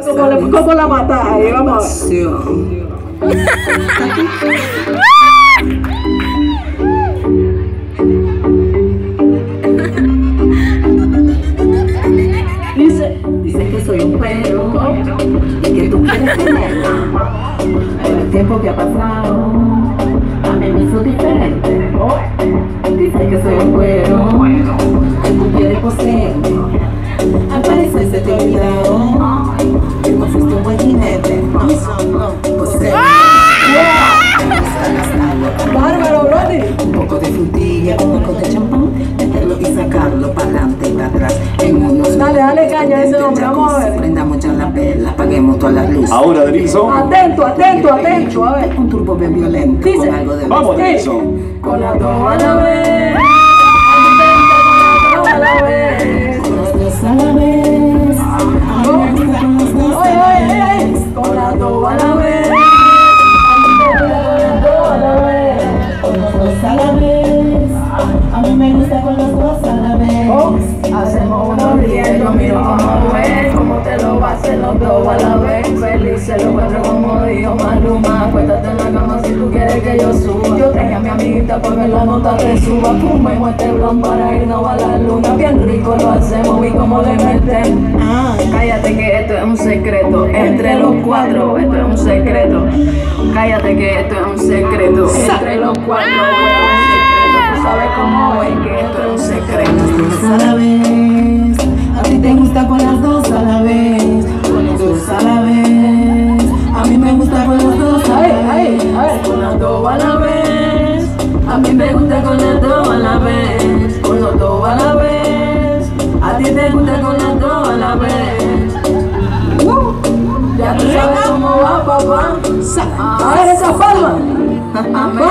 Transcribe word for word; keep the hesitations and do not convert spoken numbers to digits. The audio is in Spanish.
¿Cómo, le, ¿Cómo la matas ahí? Vamos a ver. Dice, dice que soy un perro y que tú quieres tenerla. Pero el tiempo que ha pasado a mí me hizo diferente. Dice que soy un perro que tú quieres poseerme. Al parecer se te ha olvidado que no fuiste un buen jinete. No, no, poseerme. bárbaro, Brody. Un poco de frutilla, un poco de champán, meterlo y sacarlo para adelante y para atrás. En unos Dale, dale caña a ese hombre, vamos a ver. Prendamos ya las velas, apaguemos todas las luces. Ahora, Denilson. Atento, atento, atento, a ver. Un turbo bien violento. Dice, con algo de Vamos, misterio. Denilson. Con la dos a la vez. Con la dos a la vez. Con las dos a la vez. Oye, oye, oye. Con la dos a la vez. Con las dos a la vez. A mí me gusta con las dos a la vez. Hacemos unos riendo, miro como ves, como te lo va a hacer los dos a la vez. Felices los cuatro como dijo Maluma. Acuéstate en la cama si tú quieres que yo suba. Yo traje a mi amiguita para ver la nota que suba. Fumemos este blon para irnos a la luna. Bien rico lo hacemos y como le meten. Ah, cállate que esto es un secreto entre los cuatro. Esto es un secreto. Cállate que esto es un secreto entre los cuatro. Tú sabes cómo es que esto es un secreto. A la vez, a ti te gusta con las dos a la vez, con las dos a la vez, a mí me gusta con las dos a la vez, con las dos a la vez, a mí me gusta con las dos a la vez, con los dos a la vez, a ti te gusta con las dos a la vez. Uh, ya tú sabes cómo va, papá. A ver esa palma.